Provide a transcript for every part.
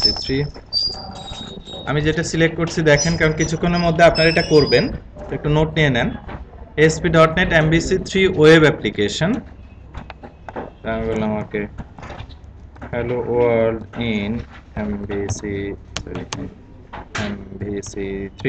MVC3 আমি যেটা select করছি দেখেন, কারণ কিছুক্ষণের মধ্যে আপনারা এটা করবেন, একটু নোট নিয়ে নেন। ASP.NET MVC3 ওয়েব অ্যাপ্লিকেশন, আমি বললাম okay hello world in MVC3।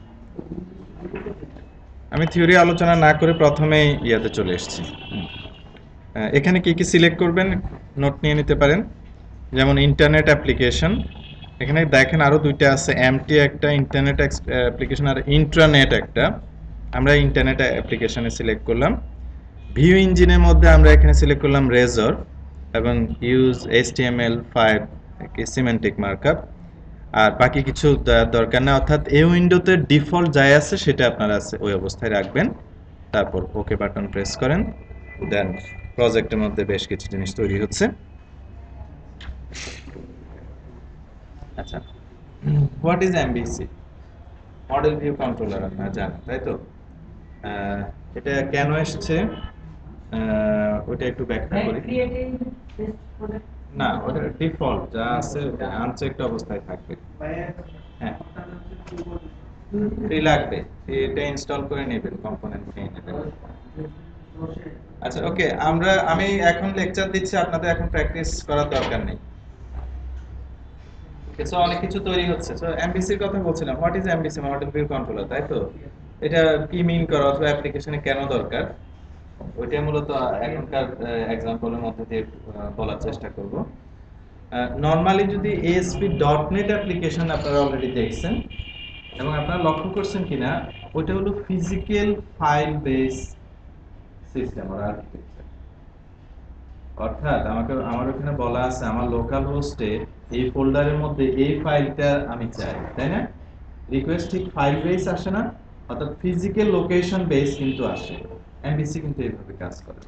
আমি থিওরি আলোচনা না করে প্রথমেই ইয়াতে চলে এসেছি। এখানে কি কি সিলেক্ট করবেন নোট নিয়ে নিতে পারেন, যেমন ইন্টারনেট অ্যাপ্লিকেশন। এখানে দেখেন আরো দুইটা আছে, এমটি একটা ইন্টারনেট অ্যাপ্লিকেশন আর ইন্ট্রানেট একটা। আমরা ইন্টারনেট অ্যাপ্লিকেশনে সিলেক্ট করলাম। ভিউ ইঞ্জিনের মধ্যে আমরা এখানে সিলেক্ট করলাম রেজর এবং ইউজ HTML5 সিমেন্টিক মার্কআপ। আর বাকি কিছু দরকার না, অর্থাৎ এই উইন্ডোতে ডিফল্ট যাই আছে সেটা আপনারা আছে ওই অবস্থায় রাখবেন। তারপর ওকে বাটন প্রেস করেন, দেন প্রজেক্টের মধ্যে বেশ কিছু জিনিস তৈরি হচ্ছে। আচ্ছা, what is MVC? Model view controller, আপনারা জানেন তাই তো। এটা কেন এসছে ওটা একটু ব্যাখ্যা করি। না, ওটা ডিফল্ট যা আছে আনচেকড অবস্থায় থাকবে। হ্যাঁ, ফ্রি লাগবে, এটা ইনস্টল করে নেবেন, কম্পোনেন্ট নিয়ে নেবেন। আচ্ছা ওকে, আমি এখন লেকচার দিচ্ছি, আপনাদের এখন প্র্যাকটিস করার দরকার নেই। সো অনেক কিছু তৈরি হচ্ছে। সো এমভিসির কথা বলছিলাম, what is MVC? Model view controller, তাই তো। এটা কি মিন করে অথবা অ্যাপ্লিকেশনে কেন দরকার, ওইটা মূলত এখনকার এক্সাম্পলের মধ্যে দিয়ে বলার চেষ্টা করব। নরমালি যদি ASP.NET অ্যাপ্লিকেশন আপনারা অলরেডি দেখছেন এবং আপনারা লক্ষ্য করছেন কিনা, ওইটা হলো ফিজিক্যাল ফাইল বেস সিস্টেম আর আর্কিটেকচার। অর্থাৎ আমার ওখানে বলা আছে আমার লোকাল হোস্টে এই ফোল্ডারের মধ্যে এই ফাইলটা আমি চাই, তাই না? রিকোয়েস্ট ঠিক ফাইল বেস আসে না, অর্থাৎ ফিজিক্যাল লোকেশন বেস কিন্তু আসে। এমভিসি কিন্তু এইভাবে কাজ করে।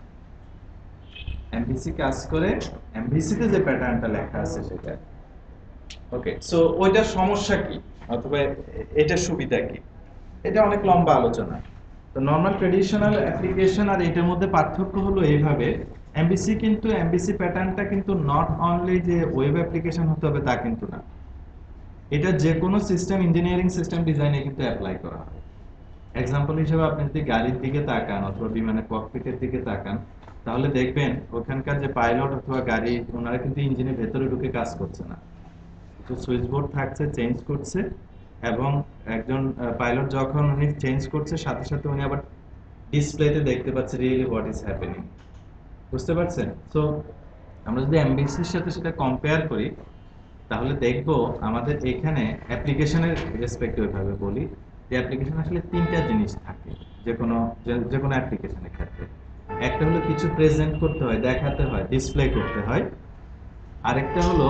এমভিসি কাজ করে এমভিসিতে যে প্যাটার্নটা লেখা আছে সেটা। ওকে, সো ওইটার সমস্যা কি অথবা এটার সুবিধা কি, এটা অনেক লম্বা আলোচনা। তো নরমাল ট্রেডিশনাল অ্যাপ্লিকেশন আর এটার মধ্যে পার্থক্য হলো এইভাবে, এমভিসি প্যাটার্নটা কিন্তু নট অনলি যে ওয়েব অ্যাপ্লিকেশন হতে হবে তা কিন্তু না, এটা যে কোনো সিস্টেম ইঞ্জিনিয়ারিং সিস্টেম ডিজাইনে কিন্তু অ্যাপ্লাই করা হয়। এক্সাম্পল হিসেবে আপনি যদি গাড়ির দিকে তাকান অথবা বিমানের ককপিটের দিকে তাকান, তাহলে দেখবেন ওখানকার যে পাইলট অথবা গাড়ি, ওনারা কিন্তু ইঞ্জিনের ভেতরে ঢুকে কাজ করছে না, কিছু সুইচ বোর্ড থাকছে, চেঞ্জ করছে, এবং একজন পাইলট যখন উনি চেঞ্জ করছে সাথে সাথে উনি আবার ডিসপ্লেতে দেখতে পাচ্ছে রিয়েলি হোয়াট ইজ হ্যাপেনিং। বুঝতে পারছেন? সো আমরা যদি এমভিসির সাথে সেটা কম্পেয়ার করি তাহলে দেখব আমাদের এখানে অ্যাপ্লিকেশনের রেসপেক্টিভ ভাবে বলি যে অ্যাপ্লিকেশন আসলে তিনটা জিনিস থাকে যে কোনো অ্যাপ্লিকেশনের ক্ষেত্রে। একটা হলো কিছু প্রেজেন্ট করতে হয়, দেখাতে হয়, ডিসপ্লে করতে হয়। আরেকটা হলো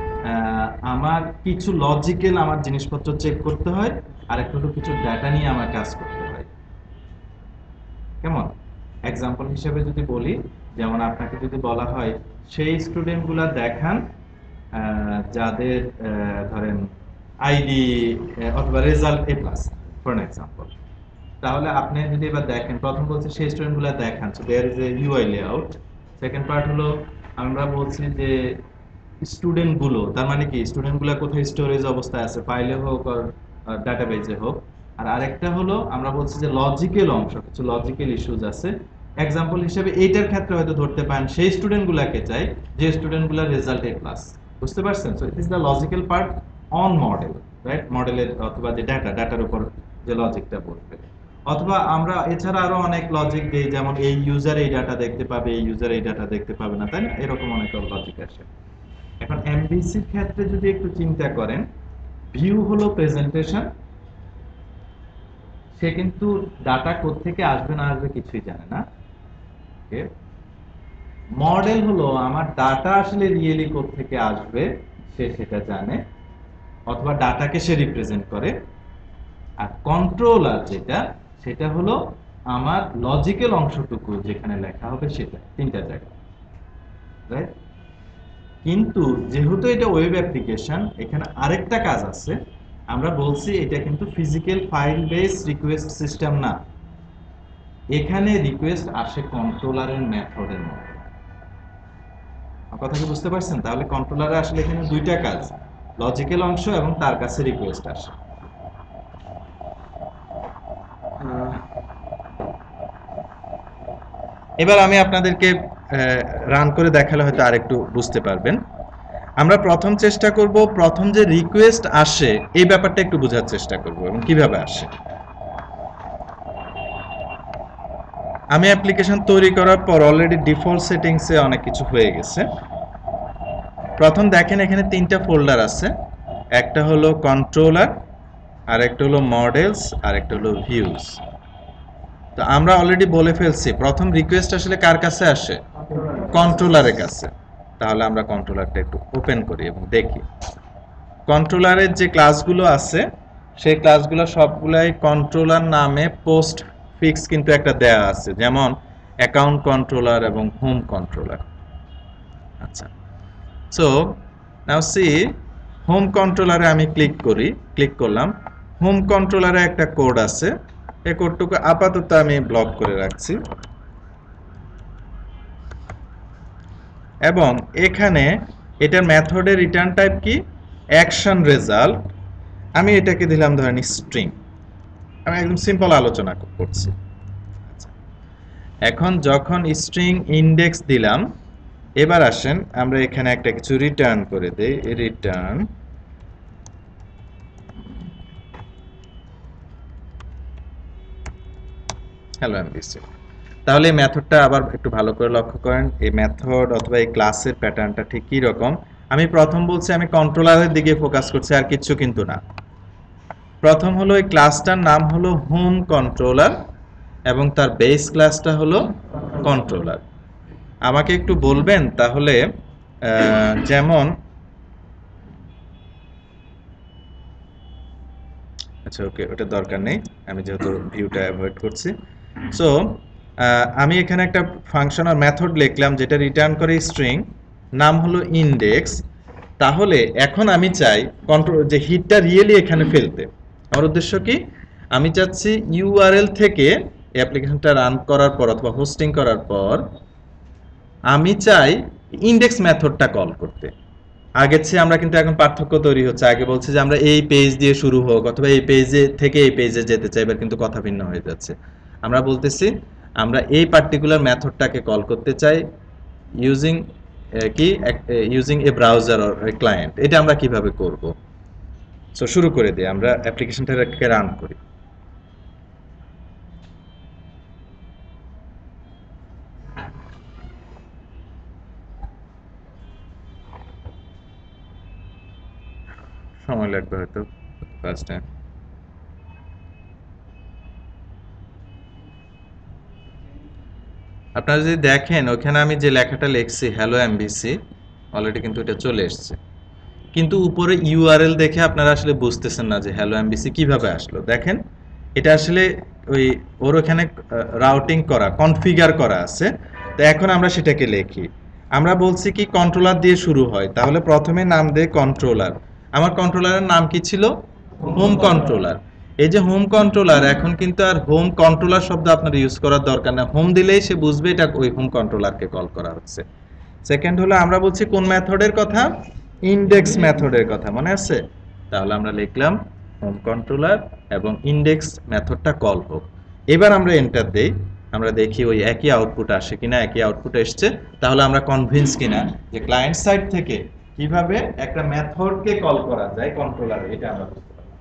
আমার কিছু লজিক্যাল আমার জিনিসপত্র চেক করতে হয়, আরেকটা হলো কিছু ডাটা নিয়ে আমার কাজ করতে হয়। কেমন? এক্সাম্পল হিসেবে যদি বলি, যেমন আপনাকে যদি বলা হয় সেই স্টুডেন্টগুলো দেখান যাদের ধরেন আইডি অথবা রেজাল্ট A+, ফর এক্সাম্পল, তাহলে আপনি যদি এবার দেখেন, প্রথম বলছে সেই স্টুডেন্টগুলো দেখান, so there is a UI layout. Second part হলো আমরা বলছি যে স্টুডেন্টগুলো, তার মানে কি স্টুডেন্টগুলো কোথায় স্টোরেজ অবস্থায় আছে, ফাইলে হোক আর ডাটাবেজে হোক। আর আরেকটা হলো আমরা বলছি যে লজিক্যাল অংশ, কিছু লজিক্যাল ইস্যুজ আছে। এক্সাম্পল হিসেবে এইটার ক্ষেত্রে হয়তো ধরতে পারেন সেই স্টুডেন্টগুলোকে চাই যে স্টুডেন্টগুলোর রেজাল্ট A+। বুঝতে পারছেন? So it is the logical part on model, right? মডেলের অথবা যে ডাটার উপর যে লজিকটা বলবে। অথবা আমরা এছাড়া আরো অনেক লজিক দিই, যেমন এই ইউজার এই ডাটা দেখতে পাবে, এই ইউজার এই ডাটা দেখতে পাবে না, তাই না? এরকম অনেক লজিক আসে। এখন এমভিসির ক্ষেত্রে যদি একটু চিন্তা করেন, ভিউ হলো প্রেজেন্টেশন, সে কিন্তু ডাটা কোত্থেকে আসবে না আসবে কিছুই জানে না। ওকে, মডেল হলো আমার ডাটা আসলে রিয়েলি কোত্থেকে আসবে সে সেটা জানে, অথবা ডাটাকে সে রিপ্রেজেন্ট করে। আর কন্ট্রোলার সেটা হলো আমার লজিক্যাল অংশটুকু যেখানে লেখা হবে সেটা, তিনটা জায়গা, রাইট? কিন্তু যেহেতু এটা ওয়েব অ্যাপ্লিকেশন, এখানে আরেকটা কাজ আছে। আমরা বলছি এটা কিন্তু physical file base request system না, এখানে রিকোয়েস্ট আসে কন্ট্রোলারের মেথডের মধ্যে। কথা কি বুঝতে পারছেন? তাহলে কন্ট্রোলারে আসলে এখানে দুইটা কাজ, লজিক্যাল অংশ এবং তার কাছে রিকোয়েস্ট আসে। এবার আমি আপনাদেরকে রান করে দেখালে হয়তো আরেকটু বুঝতে পারবেন। আমরা প্রথম চেষ্টা করব প্রথম যে রিকোয়েস্ট আসে এই ব্যাপারটা একটু বোঝার চেষ্টা করব এবং কিভাবে আসে। আমি অ্যাপ্লিকেশন তৈরি করার পর অলরেডি ডিফল্ট সেটিংসে অনেক কিছু হয়ে গেছে। প্রথম দেখেন এখানে তিনটা ফোল্ডার আছে, একটা হলো কন্ট্রোলার, আর একটা হলো মডেলস, আর একটা হলো ভিউজ। তো আমরা অলরেডি বলে ফেলছি প্রথম রিকোয়েস্ট আসলে কার কাছে আসে, কন্ট্রোলারের কাছে। তাহলে আমরা কন্ট্রোলারটা একটু ওপেন করি এবং দেখি কন্ট্রোলারের যে ক্লাসগুলো আছে সেই ক্লাসগুলো সবগুলাই কন্ট্রোলার নামে পোস্ট ফিক্স কিন্তু একটা দেয়া আছে, যেমন অ্যাকাউন্ট কন্ট্রোলার এবং হোম কন্ট্রোলার। আচ্ছা, সো নাও সি হোম কন্ট্রোলারে আমি ক্লিক করলাম। হোম কন্ট্রোলারে একটা কোড আছে, এই কোডটুকু আপাতত আমি ব্লক করে রাখছি এবং এখানে এটার মেথডের রিটার্ন টাইপ কি, অ্যাকশন রেজাল্ট। আমি এটাকে দিলাম ধরেন স্ট্রিং। আমি একদম সিম্পল আলোচনা করছি। এখন যখন স্ট্রিং ইন্ডেক্স দিলাম, এবার আসেন আমরা এখানে একটা কিছু রিটার্ন করে দেই, রিটার্ন হ্যালো এমভিসি। তাহলে এই মেথডটা আবার একটু ভালো করে লক্ষ্য করেন, এই মেথড অথবা এই ক্লাসের প্যাটার্নটা ঠিক কি রকম। আমি প্রথম বলছি আমি কন্ট্রোলারের দিকে ফোকাস করছি, আর কিছু কিন্তু না। প্রথম হলো এই ক্লাসটার নাম হলো হোম কন্ট্রোলার এবং তার বেস ক্লাসটা হলো কন্ট্রোলার। আমাকে একটু বলবেন তাহলে যেমন আচ্ছা ওকে, ওটা দরকার নেই, আমি যেহেতু ভিউটা অ্যাভয়েড করছি। সো আমি এখানে একটা ফাংশন আর মেথড লিখলাম যেটা রিটার্ন করে স্ট্রিং, নাম হলো ইন্ডেক্স। তাহলে এখন আমি চাই কন্ট্রোল যে হিটটা রিয়েলি এখানে ফেলতে। আমার উদ্দেশ্য কি, আমি চাচ্ছি ইউআরএল থেকে অ্যাপ্লিকেশনটা রান করার পর অথবা হোস্টিং করার পর আমি চাই ইন্ডেক্স মেথডটা কল করতে। আগের চেয়ে আমরা কিন্তু এখন পার্থক্য তৈরি হচ্ছে। আগে বলছে যে আমরা এই পেজ দিয়ে শুরু হোক অথবা এই পেজে থেকে এই পেজে যেতে চাই, এবার কিন্তু কথা ভিন্ন হয়ে যাচ্ছে। আমরা বলতেছি আমরা এই পার্টিকুলার মেথডটাকে কল করতে চাই using using a browser or a client. এটা আমরা কিভাবে করব? সো শুরু করে দিই, আমরা অ্যাপ্লিকেশনটাকে রান করি। সময় লাগবে হয়তো ফার্স্ট টাইম। আপনারা যদি দেখেন ওখানে আমি যে লেখাটা লিখছি হ্যালো এমভিসি, অলরেডি কিন্তু এটা চলে এসেছে। কিন্তু উপরে ইউআরএল দেখে আপনারা আসলে বুঝতেছেন না যে হ্যালো এমভিসি কিভাবে আসলো। দেখেন এটা আসলে ওই ওর ওখানে রাউটিং করা, কনফিগার করা আছে। তো এখন আমরা সেটাকে লিখি। আমরা বলছি কি কন্ট্রোলার দিয়ে শুরু হয়, তাহলে প্রথমে নাম দেই কন্ট্রোলার। আমার কন্ট্রোলারের নাম কি ছিল, হোম কন্ট্রোলার। এই যে হোম কন্ট্রোলার, এখন কিন্তু আর হোম কন্ট্রোলার শব্দ আপনার ইউজ করার দরকার না, হোম দিলেই সে বুঝবে এটা ওই হোম কন্ট্রোলারকে কল করা হচ্ছে। সেকেন্ড হলো আমরা বলছি কোন মেথডের কথা, ইন্ডেক্স মেথডের কথা, মনে আছে? তাহলে আমরা লিখলাম হোম কন্ট্রোলার এবং ইন্ডেক্স মেথডটা কল হোক। এবার আমরা এন্টার দেই, আমরা দেখি ওই একই আউটপুট আসে কিনা। একই আউটপুট এসছে, তাহলে আমরা কনভিন্স কিনা যে ক্লায়েন্ট সাইড থেকে কিভাবে একটা মেথডকে কল করা যায় কন্ট্রোলারে, এটা আমরা বুঝতে পারলাম,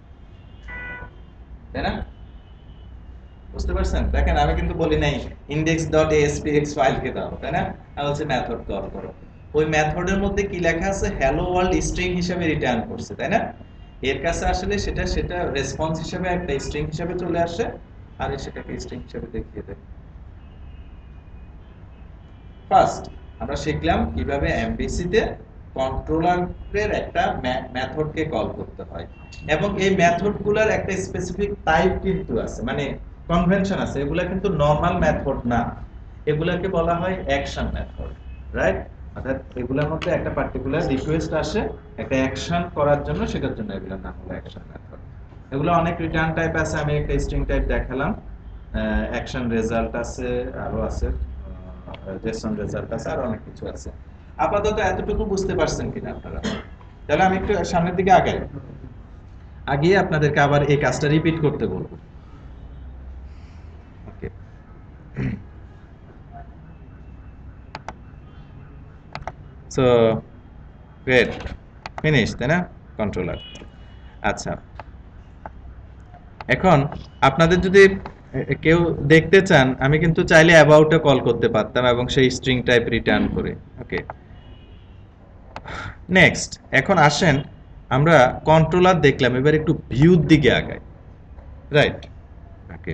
তাই না? বুঝতে পারছেন? দেখেন আমি কিন্তু বলি নাই index.aspx ফাইলকে দাও, তাই না? আমি বলছি মেথড কল করো। ওই মেথডের মধ্যে কি লেখা আছে, হ্যালো ওয়ার্ল্ড স্ট্রিং হিসেবে রিটার্ন করছে, তাই না? এর কাছে আসলে সেটা রেসপন্স হিসেবে একটা স্ট্রিং হিসেবে চলে আসে, আর সেটাকে স্ট্রিং হিসেবে দেখিয়ে দেয়। ফার্স্ট আমরা শিখলাম কিভাবে এমভিসি তে কন্ট্রোলারের একটা মেথডকে কল করতে হয়, এবং এই মেথডগুলোর একটা স্পেসিফিক টাইপ কিন্তু আছে, মানে কনভেনশন আছে। এগুলা কিন্তু নরমাল মেথড না, এগুলাকে বলা হয় অ্যাকশন মেথড, রাইট? অর্থাৎ এগুলোর মধ্যে একটা পার্টিকুলার রিকোয়েস্ট আসে একটা অ্যাকশন করার জন্য, সেটার জন্য এগুলোর নাম হলো অ্যাকশন মেথড। এগুলো অনেক রিটার্ন টাইপ আছে, আমি একটা স্ট্রিং টাইপ দেখালাম, অ্যাকশন রেজাল্ট আছে, আরো আছে জেসন রেজাল্ট আছে, আর অনেক কিছু আছে। আপাতত এতটুকু বুঝতে পারছেন কিনা আপনারা? তাহলে আমি একটু সামনের দিকে আগাই, আগিয়ে আপনাদেরকে আবার এই কাজটা রিপিট করতে বলবো। ওকে, সো গ্রেট, ফিনিশ, তাই না? কন্ট্রোলার। আচ্ছা, এখন আপনাদের যদি কেউ দেখতে চান, আমি কিন্তু চাইলে অ্যাবাউটে কল করতে পারতাম এবং সেই স্ট্রিং টাইপ রিটার্ন করে। ওকে, নেক্সট, এখন আসেন আমরা কন্ট্রোলার দেখলাম, এবার একটু ভিউর দিকে আগাই। রাইট, ওকে,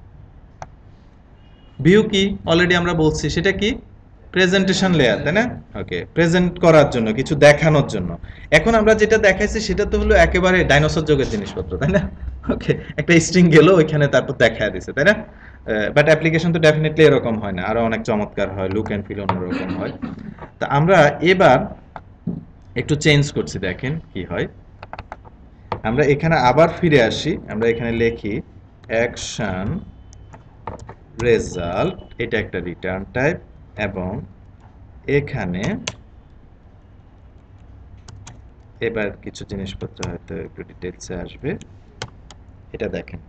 ভিউ কি অলরেডি আমরা বলছি, সেটা কি প্রেজেন্টেশন লেয়ার, তাই না? ওকে, প্রেজেন্ট করার জন্য, কিছু দেখানোর জন্য। এখন আমরা যেটা দেখাইছি সেটা তো হলো একেবারে ডাইনোসর যুগের জিনিসপত্র, তাই না? ওকে, একটা স্ট্রিং গেল ওইখানে, তারপর দেখায় দিছে, তাই না? বাট অ্যাপ্লিকেশন তো ডেফিনেটলি এরকম হয় না, আরো অনেক চমৎকার হয়, লুক এন্ড ফিল অন্যরকম হয়। তা আমরা এবার একটু চেঞ্জ করছি, দেখেন কি হয়। আমরা এখানে আবার ফিরে আসি, আমরা এখানে লিখি অ্যাকশন রেজাল্ট, এটা একটা রিটার্ন টাইপ, এবং এখানে এবার কিছু জিনিসপত্র হয়তো একটু ডিটেইলসে আসবে। এটা দেখেন,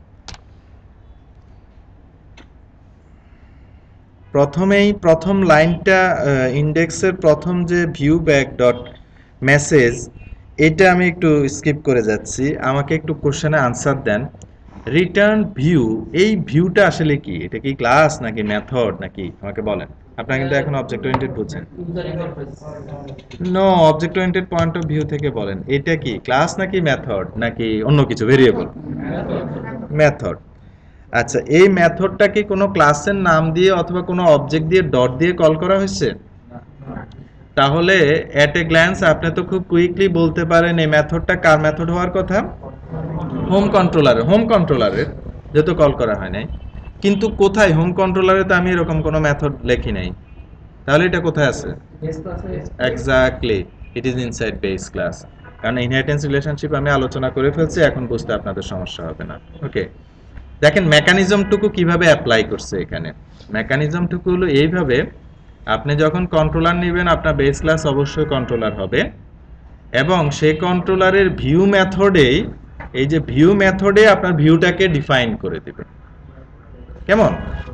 প্রথমেই প্রথম লাইনটা ইন্ডেক্সের প্রথম যে ভিউ ব্যাক ডট মেসেজ, এটা আমি একটু স্কিপ করে যাচ্ছি, আমাকে একটু কোশ্চেনে আনসার দেন। রিটার্ন ভিউ, এই ভিউটা আসলে কি? এটা কি ক্লাস নাকি মেথড নাকি, আমাকে বলেন। আপনারা কিন্তু এখন অবজেক্ট ওরিয়েন্টেড বুঝছেন। No, object oriented point of view থেকে বলেন, এটা কি ক্লাস নাকি মেথড নাকি অন্য কিছু ভেরিয়েবল? মেথড। আচ্ছা, এই মেথডটা কি কোনো ক্লাসের নাম দিয়ে অথবা কোনো অবজেক্ট দিয়ে ডট দিয়ে কল করা হয়েছে? তাহলে এট এ গ্ল্যান্স আপনি তো খুব কুইকলি বলতে পারেন এই মেথডটা কার মেথড হওয়ার কথা? হোম কন্ট্রোলারের। হোম কন্ট্রোলারের যেহেতু কল করা হয় নাই, কিন্তু কোথায়? হোম কন্ট্রোলারে তো আমি এরকম কোনো মেথড লেখি নাই, তাহলে এটা কোথায় আছে? Exactly, it is inside base class. কারণ ইনহেরিটেন্স রিলেশনশিপ আমি আলোচনা করে ফেলছি, এখন বুঝতে আপনাদের সমস্যা হবে না। ওকে, দেখেন মেকানিজমটুকু কিভাবে অ্যাপ্লাই করছে এখানে। মেকানিজমটুকু হলো এইভাবে, আপনি যখন কন্ট্রোলার নেবেন আপনার বেস ক্লাস অবশ্যই কন্ট্রোলার হবে, এবং সেই কন্ট্রোলারের ভিউ মেথডেই, এই যে ভিউ মেথডে আপনার ভিউটাকে ডিফাইন করে দিবে। কেমন?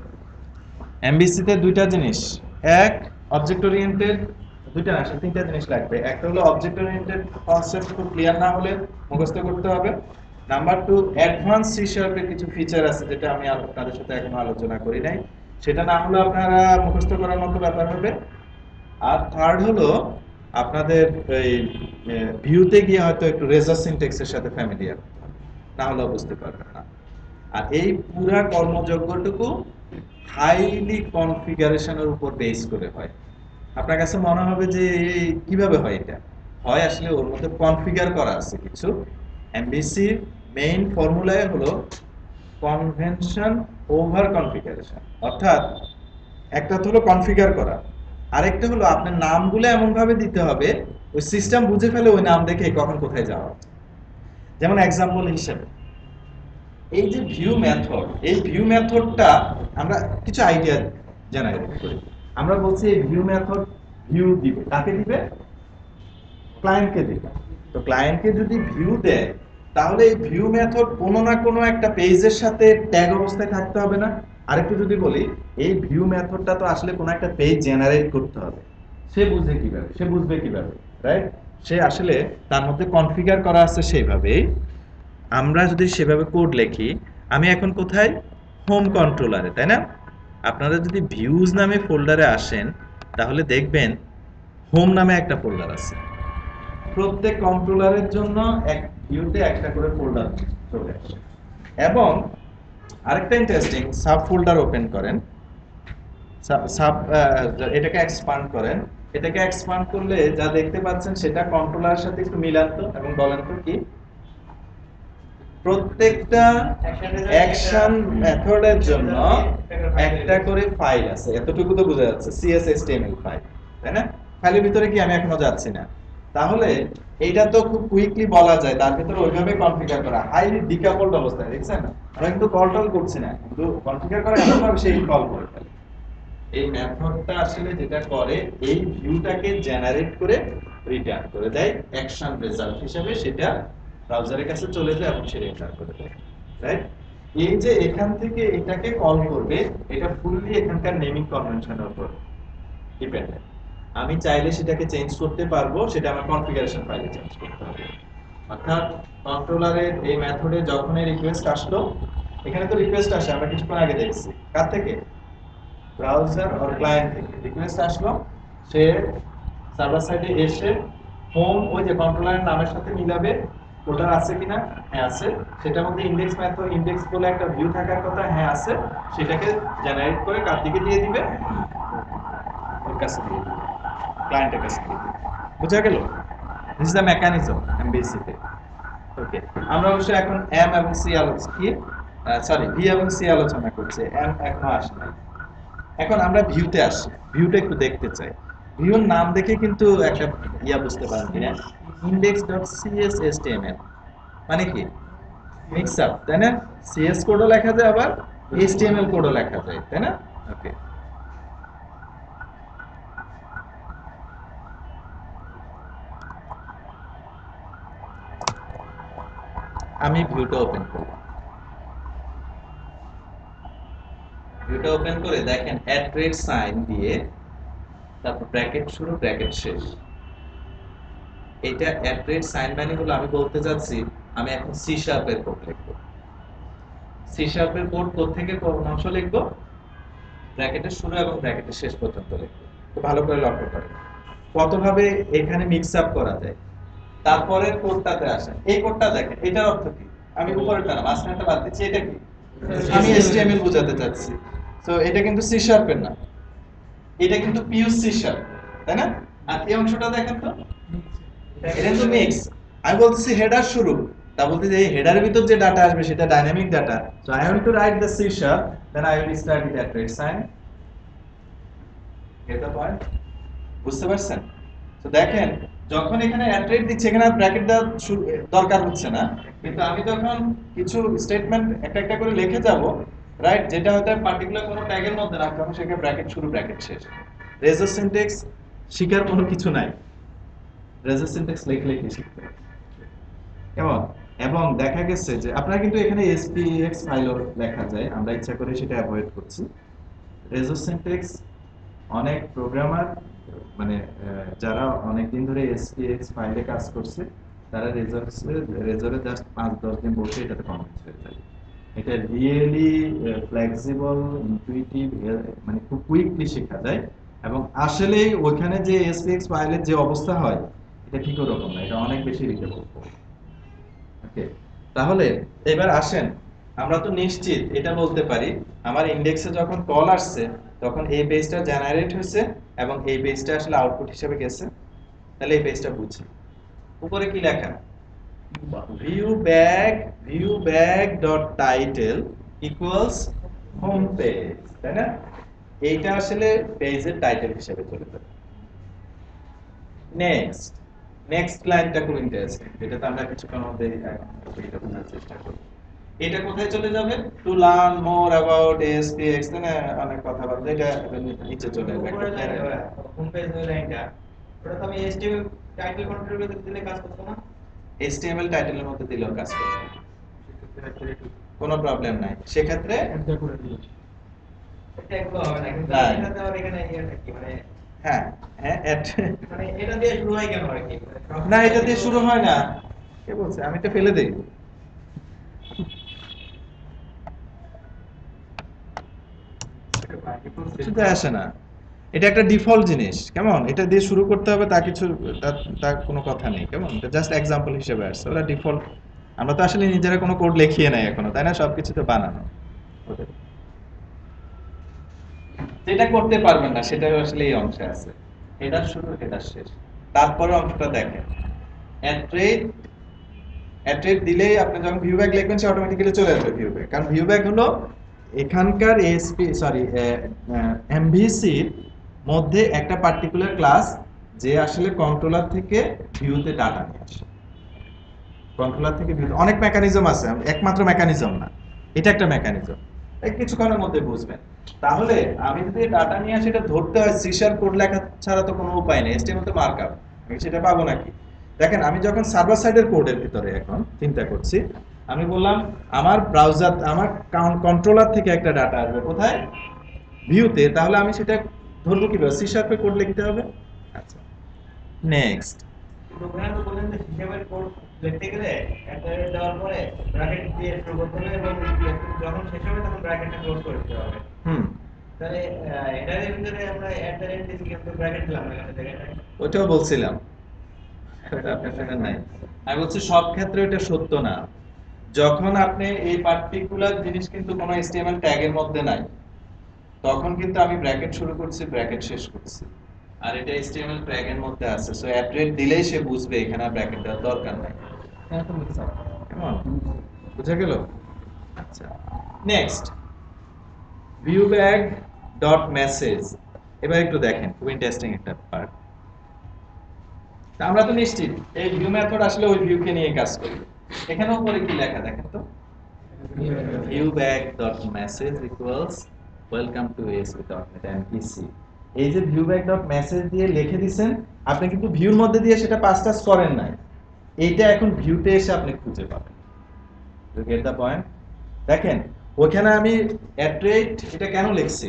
এমবিসিতে দুইটা জিনিস, এক অবজেক্ট ওরিয়েন্টেড, দুইটা না আসলে তিনটা জিনিস লাগবে। একটা হলো অবজেক্ট ওরিয়েন্টেড কনসেপ্ট খুব ক্লিয়ার না হলে মুখস্থ করতে হবে। নাম্বার টু, অ্যাডভান্স সি শার্পের কিছু ফিচার আছে যেটা আমি আপনাদের সাথে এখনো আলোচনা করি নাই, সেটা না হলে আপনারা মুখস্থ করার মতো ব্যাপার হবে। আর থার্ড হলো আপনাদের এই ভিউতে গিয়ে হয়তো একটু রেজার সিনট্যাক্সের সাথে ফ্যামিলিয়ার, না হলেও বুঝতে পারবেন না। আর এই পুরা কর্মযজ্ঞটুকু হাইলি কনফিগারেশনের উপর বেস করে হয়। আপনার কাছে মনে হবে যে কিভাবে হয়? এটা হয় আসলে ওর মধ্যে কনফিগার করা আছে কিছু। এমবিসি মেইন ফর্মুলায় হলো কনভেনশন ওভার কনফিগারেশন, অর্থাৎ একটা তো হলো কনফিগার করা, আরেকটা হলো আপনার নামগুলো এমন ভাবে দিতে হবে ওই সিস্টেম বুঝে ফেলে ওই নাম দেখে কখন কোথায় যাওয়া। যেমন এক্সাম্পল হিসেবে এই যে ভিউ মেথড, এই ভিউ মেথডটা আমরা কিছু আইডিয়া জেনারেট করি। আমরা বলছি এই ভিউ মেথড ভিউ দিবে, কাকে দিবে? ক্লায়েন্টকে দিবে। তো ক্লায়েন্টকে যদি ভিউ দেয় তাহলে এই ভিউ মেথড কোনো না কোনো একটা পেজের সাথে ট্যাগ অবস্থায় থাকতে হবে না? আরেকটু যদি বলি, এই ভিউ মেথডটা তো আসলে কোনো একটা পেজ জেনারেট করতে হবে, সে বুঝবে কিভাবে? সে বুঝবে কিভাবে, রাইট? সে আসলে তার মধ্যে কনফিগার করা আছে সেইভাবেই। আমরা যদি সেভাবে কোড লিখি, আমি এখন কোথায়? হোম কন্ট্রোলারে, তাই না? আপনারা যদি ভিউজ নামে ফোল্ডারে আসেন তাহলে দেখবেন হোম নামে একটা ফোল্ডার আছে। প্রত্যেক কন্ট্রোলারের জন্য এক ভিউতে একটা করে ফোল্ডার চলে আসে, এবং আরেকটা ইন্টারেস্টিং, সাব ফোল্ডার ওপেন করেন, সাব এটাকে এক্সপান্ড করেন। এটাকে এক্সপান্ড করলে যা দেখতে পাচ্ছেন সেটা কন্ট্রোলারের সাথে একটু মিলান তো, এবং বলেন তো কি? প্রত্যেকটা অ্যাকশন মেথডের জন্য একটা করে ফাইল আছে, এতটুকু তো বোঝা যাচ্ছে, CSS/HTML ফাইল, তাই না? ফাইলের ভিতরে কি আমি এখনো যাচ্ছি না। তাহলে এইটা তো খুব কুইকলি বলা যায় তার ভিতরে ওইভাবে কনফিগার করা, হাইলি ডিকাপলড অবস্থায়, দেখছেন? আমরা কিন্তু কল টল করছি না, কিন্তু কনফিগার করা এমন ভাবে সেই কল করে ফেলে। এই মেথডটা আসলে যেটা করে, এই ভিউটাকে জেনারেট করে রিটার্ন করে দেয় অ্যাকশন রেজাল্ট হিসেবে, সেটা ব্রাউজারের কাছে চলে যায় এবং সে রিটার্ন করে দেয়, রাইট? এই যে এখান থেকে এটাকে কল করবে, এটা ফুললি এখানকার নেমিং কনভেনশনের উপর ডিপেন্ডেন্ট। আমি চাইলে সেটাকে চেঞ্জ করতে পারবো, সেটা আমার কনফিগারেশন ফাইলে চেঞ্জ করতে হবে। অর্থাৎ কন্ট্রোলারের এই মেথডে যখনই রিকোয়েস্ট আসলো, এখানে তো রিকোয়েস্ট আসে আমরা কিছুক্ষণ আগে দেখছি, কার থেকে? ব্রাউজার অর ক্লায়েন্ট থেকে রিকোয়েস্ট আসলো, সে সার্ভার সাইডে এসে হোম ওই যে কন্ট্রোলারের নামের সাথে মিলাবে, ওটা আছে কিনা, হ্যাঁ আছে, সেটার মধ্যে ইনডেক্স মেথড, ইনডেক্স বলে একটা ভিউ থাকার কথা, হ্যাঁ আছে, সেটাকে জেনারেট করে কার দিকে দিয়ে দিবে, ওর কাছে দিয়ে দিবে, ক্লায়েন্টের কাছে দিয়ে দিবে। বুঝা গেল? This is the mechanism MVC তে। ওকে, আমরা অবশ্যই এখন এম এবং সি আলোচনা কি সরি ভি এবং সি আলোচনা করছি, এম এখনো আসে নাই। এখন আমরা ভিউতে আসি, ভিউটা একটু দেখতে চাই। ভিউর নাম দেখে কিন্তু একটা ইয়া বুঝতে পারেন কিনা, index.cshtml মানে কি মিক্স আপ, তাই না? সিএস কোডও লেখা যায়, আবার এইচটিএমএল কোডও লেখা যায়, তাই না? ওকে, আমি ভিউটা ওপেন করব। ভিউটা ওপেন করে দেখেন @সাইন দিয়ে তারপর ব্র্যাকেট শুরু ব্র্যাকেট শেষ। এটা সাইন মানে হলো আমি বলতে যাচ্ছি আমি এখন সি শার্পের কোড লিখব। সি শার্পের কোড থেকে কোন অংশ লিখব? ব্র্যাকেটের শুরু এবং ব্র্যাকেটের শেষ পর্যন্ত লিখব। খুব ভালো করে লক্ষ্য করেন কতভাবে এখানে মিক্স আপ করা যায়। তারপরের কোডটাতে আসেন, এই কোডটা দেখেন, এটার অর্থ কি? আমি উপরেরটা না মাঝখানেরটা বাদ দিচ্ছি, এটা কি? আমি এইচটিএমএল বোঝাতে চাচ্ছি। সো এটা কিন্তু সি শার্পের না, এটা কিন্তু পিউ সি শার্প, তাই না? আর এই অংশটা দেখেন তো, এটা তো মিক্স। আমি বলতেছি হেডার শুরু, তা বলতে যে হেডারের ভিতর যে ডাটা আসবে সেটা dynamic data. So I want to write the C sharp, then I will start with @at sign. Get the point? বুঝতে পারছেন? তো দেখেন যখন এখানে দিচ্ছে, এখানে ব্র্যাকেট দেওয়ার দরকার হচ্ছে না, কিন্তু আমি যখন কিছু স্টেটমেন্ট একটা একটা করে লিখে যাব, রাইট, যেটা হয়তো পার্টিকুলার কোনো ট্যাগের মধ্যে রাখতে হবে, সেখানে ব্র্যাকেট শুরু ব্র্যাকেট শেষ। রেজো সিনট্যাক্স শিখার কোনো কিছু নাই, রেজো সিনট্যাক্স লিখলে কি শিখতে হবে কেমন? এবং দেখা গেছে যে আপনারা কিন্তু এখানে এসপিএক্স ফাইলও লেখা যায়, আমরা ইচ্ছা করে সেটা অ্যাভয়েড করছি। রেজো সিনট্যাক্স অনেক প্রোগ্রামার মানে যারা অনেক দিন ধরে এসপিএক্স ফাইলে কাজ করছে, তারা রেজরে জাস্ট 5-10 দিন বসে এটাতে কনভিন্স হয়ে যায়। এটা রিয়েলি ফ্লেক্সিবল, ইনটুইটিভ, মানে খুব কুইকলি শেখা যায়। এবং আসলে ওইখানে যে এসপিএক্স ফাইলের যে অবস্থা হয়, এটা ঠিক ওরকম না, এটা অনেক বেশি রিডেবল। ওকে, তাহলে এবার আসেন, আমরা তো নিশ্চিত এটা বলতে পারি আমার ইনডেক্সে যখন কল আসছে তখন এই পেজটা জেনারেট হয়েছে এবং এই পেজটা আসলে আউটপুট হিসেবে গেছে। তাহলে এই পেজটা বুঝি, উপরে কি লেখা? viewback.title equals home page, তাই না? এইটা আসলে পেজের টাইটেল হিসেবে চলে যাবে। নেক্সট নেক্সট লাইনটা খুব ইন্টারেস্টিং, এটা তো আমরা কিছুক্ষণ মধ্যে এটা বোঝার চেষ্টা করব। এটা কোথায় চলে যাবে? To learn more about SPX, তাই না? অনেক কথাবার্তা, এটা নিচে চলে যাবে। হোম পেজ ওই লাইনটা, ওটা তো আমি এইচটিএমএল টাইটেল কন্ট্রোল করে দিলে কাজ করতো না? এইচটিএমএল টাইটেলের মধ্যে দিলেও কাজ করবে, কোনো প্রবলেম নাই সেক্ষেত্রে। এটা করে দিলে এটা একটু হবে না, কিন্তু হ্যাঁ। এটাতে আবার এখানে ইয়েটা কি মানে হ্যাঁ হ্যাঁ মানে এটা দিয়ে শুরু হয় কেন আর কি? না, এটা দিয়ে শুরু হয় না, কে বলছে? আমি এটা ফেলে দেই, কিছুতে আসে না, এটা একটা ডিফল্ট জিনিস, কেমন? এটা দিয়ে শুরু করতে হবে তা কিছু, তার কোনো কথা নেই, কেমন? এটা জাস্ট এক্সাম্পল হিসেবে আসছে, ওরা ডিফল্ট। আমরা তো আসলে নিজেরা কোনো কোড লিখিয়ে নাই এখনো, তাই না? সবকিছু তো বানানো। যেটা করতে পারবেন না সেটা আসলে এই অংশে আছে, এটা শুরু এটা শেষ। তারপরে অংশটা দেখেন, অ্যাট্রেট দিলেই আপনি যখন ভিউ ব্যাক লিখবেন সে অটোমেটিক্যালি চলে আসবে ভিউ ব্যাক, কারণ ভিউ ব্যাক হলো এখানকার এসপি সরি এমভিসির মধ্যে একটা পার্টিকুলার ক্লাস যে আসলে কন্ট্রোলার থেকে ভিউতে ডাটা নিয়ে আসে। কন্ট্রোলার থেকে ভিউতে অনেক মেকানিজম আছে, একমাত্র মেকানিজম না, এটা একটা মেকানিজম, কিছুক্ষণের মধ্যে বুঝবেন। তাহলে আমি যদি ডাটা নিয়ে আসি, এটা ধরতে হয় সি শার্প কোড লেখা ছাড়া তো কোনো উপায় নেই, এসটিএমএল তো মার্কআপ। আমি সেটা পাবো নাকি? দেখেন আমি যখন সার্ভার সাইডের কোডের ভিতরে এখন চিন্তা করছি, আমি বললাম আমার ব্রাউজার, আমার কন্ট্রোলার থেকে একটা ডাটা আসবে কোথায়, ভিউতে, তাহলে আমি সেটা ধরবো কিভাবে, সি শার্পে কোড লিখতে হবে। আচ্ছা, নেক্সট। কিন্তু ওখানে তো বললেন যে হিসাবের কোড লিখতে গেলে একটা দেওয়ার পরে ব্র্যাকেট দিয়ে শুরু করতে হবে এবং যখন শেষ হবে তখন ব্র্যাকেটটা ক্লোজ করে দিতে হবে। হুম, তাহলে এটার ভিতরে আমরা এট দ্য রেট দিয়েছি কিন্তু ব্র্যাকেট দিলাম না এখানে জায়গাটায়। ওটাও বলছিলাম, ওটা আপনার সাথে নাই। আমি বলছি সব ক্ষেত্রে এটা সত্য না। যখন আপনি এই পার্টিকুলার জিনিস কিন্তু কোনো HTML ট্যাগের মধ্যে নাই, তখন কিন্তু আমি ব্র্যাকেট শুরু করছি, ব্র্যাকেট শেষ করছি। আর এটা HTML ট্যাগের মধ্যে আছে, সো অ্যাট রেট দিলেই সে বুঝবে এখানে আর ব্র্যাকেট দেওয়ার দরকার নাই। কেমন, বুঝা গেল? আচ্ছা, next, view bag dot message. এবার একটু দেখেন, খুব ইন্টারেস্টিং একটা পার্ট। আমরা তো নিশ্চিত এই ভিউ মেথড আসলে ওই ভিউকে নিয়ে কাজ করি। এখানে উপরে কি লেখা দেখেন তো, view bag dot message equals welcome to ASP.NET MVC। এই যে ভিউ ব্যাগ ডট মেসেজ দিয়ে লিখে দিবেন, আপনি কিন্তু ভিউর মধ্যে দিয়ে সেটা পাস টাস করেন নাই, এইটা এখন ভিউতে এসে আপনি খুঁজে পাবেন। You get the point? দেখেন ওখানে আমি অ্যাট্রেট এটা কেন লিখছি,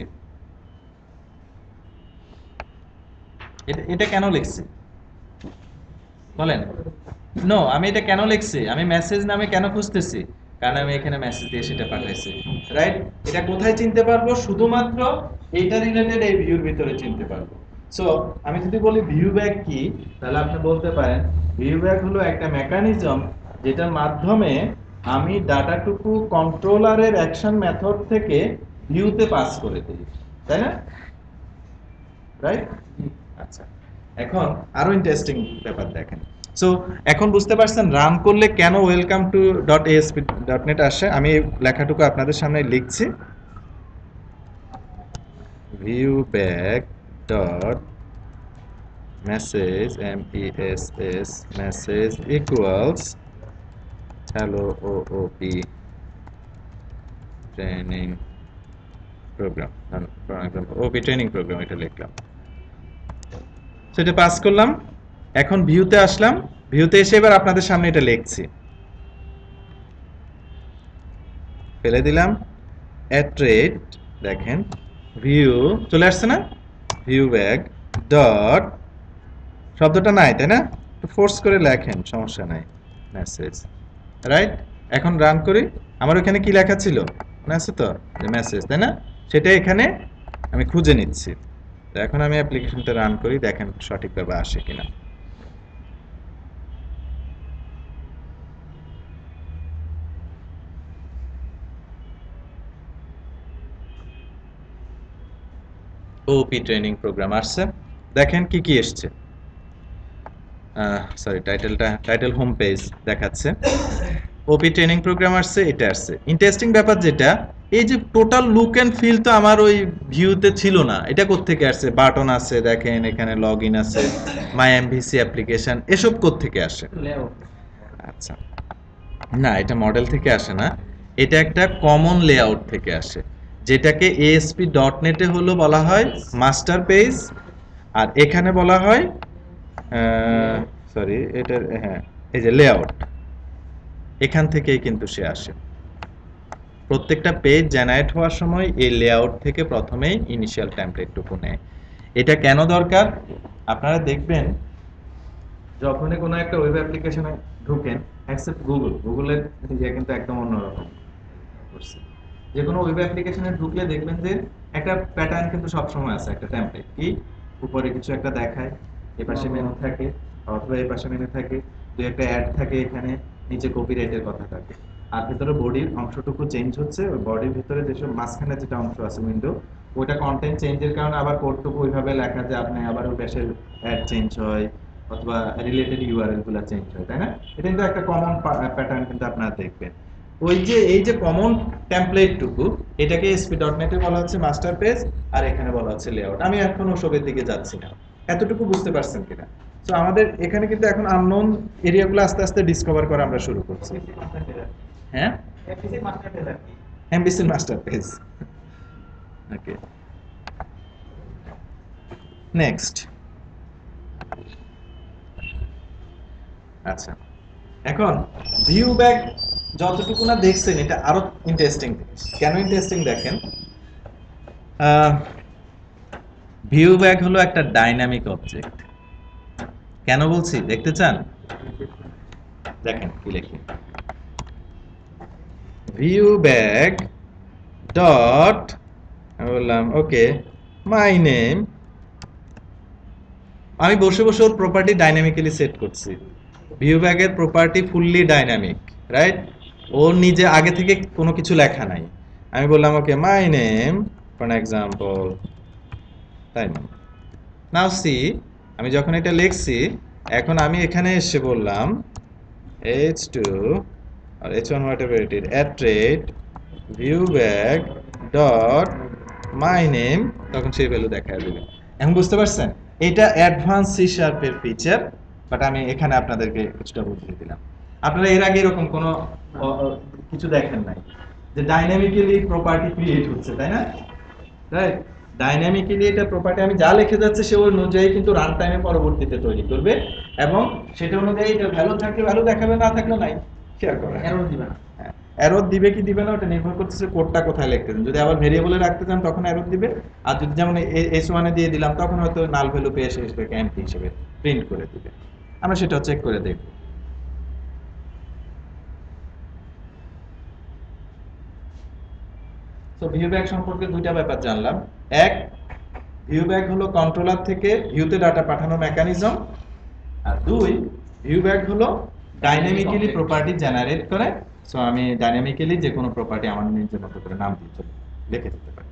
এটা কেন লিখছি বলেন? নো, আমি এটা কেন লিখছি, আমি মেসেজ নামে কেন খুঁজতেছি, কারণ আমি এখানে মেসেজ দিয়ে সেটা পাঠাইছি, রাইট? এটা কোথায় চিনতে পারবো, শুধুমাত্র এইটা রিলেটেড এই ভিউর ভিতরে চিনতে পারবো। সো আমি যদি বলি ভিউ ব্যাগ কি, তাহলে আপনি বলতে পারেন ভিউ ব্যাগ হলো একটা মেকানিজম যেটার মাধ্যমে আমি ডাটাটুকু কন্ট্রোলারের অ্যাকশন মেথড থেকে ভিউতে পাস করে দিই, তাই না? রাইট? আচ্ছা, এখন আরো ইন্টারেস্টিং ব্যাপার দেখেন। সো এখন বুঝতে পারছেন রান করলে কেন welcome to dot ASP dot net আসে। আমি এই লেখাটুকু আপনাদের সামনে লিখছি, view back dot message MESS message equals hello OP training program, for example OP training program, এটা লিখলাম, সেটা পাস করলাম। এখন ভিউতে আসলাম, ভিউতে এসে এবার আপনাদের সামনে এটা লিখছি, ফেলে দিলাম, অ্যাট্রেট, দেখেন ভিউ চলে আসছে না, ভিউ ব্যাগ ডট, শব্দটা নাই তাই না, একটু ফোর্স করে লেখেন, সমস্যা নাই, মেসেজ, রাইট? এখন রান করি, আমার ওখানে কি লেখা ছিল মনে আছে তো, যে মেসেজ, তাই না? সেটা এখানে আমি খুঁজে নিচ্ছি। তো এখন আমি অ্যাপ্লিকেশনটা রান করি, দেখেন সঠিকভাবে আসে কিনা। ওপি ট্রেনিং প্রোগ্রাম আসছে, দেখেন কি কি এসছে। সরি, টাইটেল হোম পেজ দেখাচ্ছে, ওপি ট্রেনিং প্রোগ্রাম আসছে, এটা আসছে। ইন্টারেস্টিং ব্যাপার যেটা, এই যে টোটাল লুক এন্ড ফিল তো আমার ওই ভিউতে ছিল না, এটা কোত্থেকে আসছে, বাটন আছে দেখেন, এখানে লগ ইন আছে, মাই এমভিসি অ্যাপ্লিকেশন, এসব কোত্থেকে আসে? আচ্ছা, না এটা মডেল থেকে আসে না, এটা একটা কমন লেআউট থেকে আসে, যেটাকে ASP.NET-এ হলো বলা হয় মাস্টার পেজ, আর এখানে বলা হয় সরি এটার, হ্যাঁ এই যে লেআউট, এখান থেকেই কিন্তু সে আসে। প্রত্যেকটা পেজ জেনারেট হওয়ার সময় এই লেআউট থেকে প্রথমেই ইনিশিয়াল টেমপ্লেটটুকু নেয়। এটা কেন দরকার, আপনারা দেখবেন যখনই কোনো একটা ওয়েব অ্যাপ্লিকেশনে ঢুকেন, এক্সেপ্ট গুগলের ইয়ে কিন্তু একদম অন্যরকম করছে। যে কোনো ওয়েব অ্যাপ্লিকেশনে ঢুকলে দেখবেন যে একটা প্যাটার্ন কিন্তু সবসময় আছে, একটা টেমপ্লেট কি, উপরে কিছু একটা দেখায়, এপাশে মেনু থাকে, অথবা এপাশে মেনু থাকে, দুই একটা অ্যাড থাকে, এখানে নিচে কপিরাইটের কথা থাকে, আর ভিতরে বডির অংশটুকু চেঞ্জ হচ্ছে, ওই বডির ভিতরে যেসব মাঝখানে যেটা অংশ আছে উইন্ডো, ওইটা কন্টেন্ট চেঞ্জের কারণে আবার কোডটুকু ওইভাবে লেখা যে আপনি আবার ওই পাশের অ্যাড চেঞ্জ হয়, অথবা রিলেটেড ইউআরএল গুলো চেঞ্জ হয়, তাই না? এটা কিন্তু একটা কমন প্যাটার্ন কিন্তু আপনারা দেখবেন। ওই যে এই যে কমন টেমপ্লেটটুকু, এটাকে ASP.NET এ বলা হচ্ছে মাস্টার পেজ, আর এখানে বলা হচ্ছে লেআউট। আমি এখন ওসবের দিকে যাচ্ছি না, এতটুকু বুঝতে পারছেন কিনা? তো আমাদের এখানে কিন্তু এখন আননোন এরিয়াগুলো আস্তে আস্তে ডিসকভার করা আমরা শুরু করছি। হ্যাঁ, এমভিসি মাস্টার পেজ আর কি। MVC master page. Okay, next, আচ্ছা, এখন ভিউ ব্যাক যতটুকু না দেখছেন এটা আরো ইন্টারেস্টিং। কেন ইন্টারেস্টিং দেখেন, ভিউ ব্যাক হলো একটা ডাইনামিক অবজেক্ট। কেন বলছি দেখতে চান? দেখেন কি লিখি, ভিউ ব্যাক ডট, আমি বললাম ওকে মাই নেম, আমি বসে বসে ওর প্রপার্টি ডাইনামিক্যালি সেট করছি। ভিউ ব্যাগের প্রপার্টি ফুললি ডাইনামিক, রাইট? ওর নিজে আগে থেকে কোনো কিছু লেখা নাই। আমি বললাম ওকে মাই নেম ফর এক্সাম্পল, তাই না? নাও সি, আমি যখন এটা লিখছি, এখন আমি এখানে এসে বললাম h2 or h1 whatever it is at rate viewback dot my name, তখন সেই ভ্যালু দেখা দেবে। এখন বুঝতে পারছেন এটা অ্যাডভান্স সি শার্পের ফিচার, বাট আমি এখানে আপনাদেরকে কিছুটা বুঝিয়ে দিলাম। আপনারা এর আগে এরকম কোনো কিছু দেখেন নাই যে ডাইনামিক্যালি প্রপার্টি ক্রিয়েট হচ্ছে, তাই না? রাইট, ডাইনামিক্যালি এটা প্রপার্টি আমি যা লিখে যাচ্ছে সে ওই অনুযায়ী কিন্তু রান টাইমে পরবর্তীতে তৈরি করবে, এবং সেটা অনুযায়ী এটা ভ্যালু থাকলে ভ্যালু দেখাবে, না থাকলে নাই, শেয়ার করে এরর দিবে না। এরর দিবে কি দিবে না ওটা নির্ভর করতেছে কোডটা কোথায় লিখতেছেন। যদি আবার ভেরিয়েবলে রাখতে চান তখন এরর দিবে, আর যদি যেমন s1 এ দিয়ে দিলাম তখন হয়তো নাল ভ্যালু পেয়ে সেটাকে এমটি হিসেবে প্রিন্ট করে দিবে। আমরা সেটাও চেক করে দেখব। তো ভিউ ব্যাক সম্পর্কে দুইটা ব্যাপার জানলাম। এক, ভিউ ব্যাক হলো কন্ট্রোলার থেকে ভিউতে ডাটা পাঠানোর মেকানিজম, আর দুই, ভিউ ব্যাক হলো ডাইনামিক্যালি প্রপার্টি জেনারেট করে। সো আমি ডাইনামিক্যালি যে কোনো প্রপার্টি আমার নিজের মতো করে নাম দিয়ে লিখে দিতে পারি।